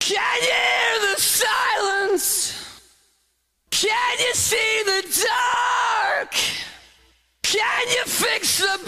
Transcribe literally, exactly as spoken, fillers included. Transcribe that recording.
Can you hear the silence? Can you see the dark? Can you fix the